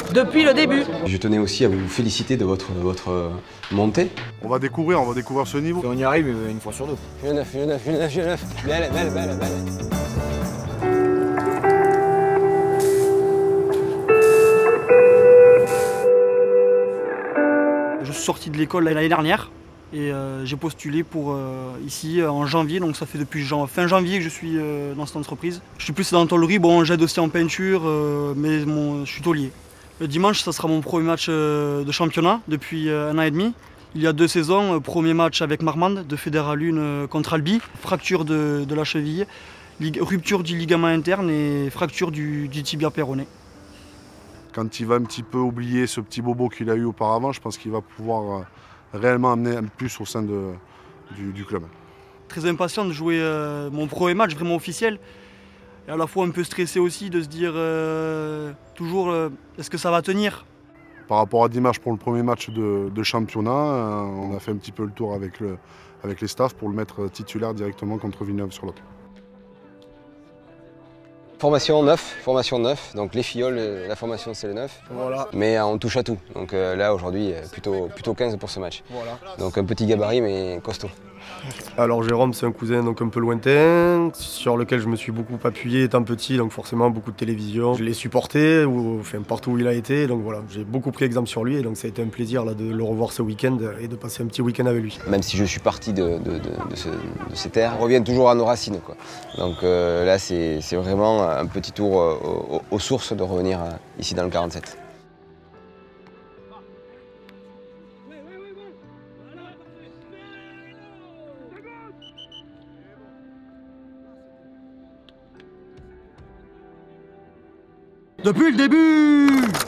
depuis le début. Je tenais aussi à vous féliciter de votre montée. On va découvrir ce niveau. Et on y arrive une fois sur deux. Je neuf. Belle. Je suis sorti de l'école l'année dernière et j'ai postulé pour ici en janvier, donc ça fait depuis fin janvier que je suis dans cette entreprise. Je suis plus dans la tôlerie, bon j'aide aussi en peinture, mais je suis tôlier. Le dimanche, ça sera mon premier match de championnat depuis 1 an et demi. Il y a 2 saisons, premier match avec Marmande de Fédéral 1 contre Albi, fracture de la cheville, rupture du ligament interne et fracture du tibia péroné. Quand il va un petit peu oublier ce petit bobo qu'il a eu auparavant, je pense qu'il va pouvoir réellement amener un plus au sein du club. Très impatient de jouer mon premier match vraiment officiel. Et à la fois un peu stressé aussi de se dire toujours est-ce que ça va tenir. Par rapport à dimanche pour le premier match de championnat, on a fait un petit peu le tour avec les staffs pour le mettre titulaire directement contre Villeneuve-sur-Lot. Formation 9, donc les filleuls, la formation c'est le 9. Voilà. Mais on touche à tout. Donc là aujourd'hui, plutôt 15 pour ce match. Voilà. Donc un petit gabarit mais costaud. Alors Jérôme, c'est un cousin donc un peu lointain, sur lequel je me suis beaucoup appuyé étant petit, donc forcément beaucoup de télévision. Je l'ai supporté partout où il a été, donc voilà, j'ai beaucoup pris exemple sur lui et donc ça a été un plaisir là, de le revoir ce week-end et de passer un petit week-end avec lui. Même si je suis parti de ces terres, on revient toujours à nos racines, quoi. Donc là c'est vraiment un petit tour aux sources de revenir ici dans le 47. Depuis le début!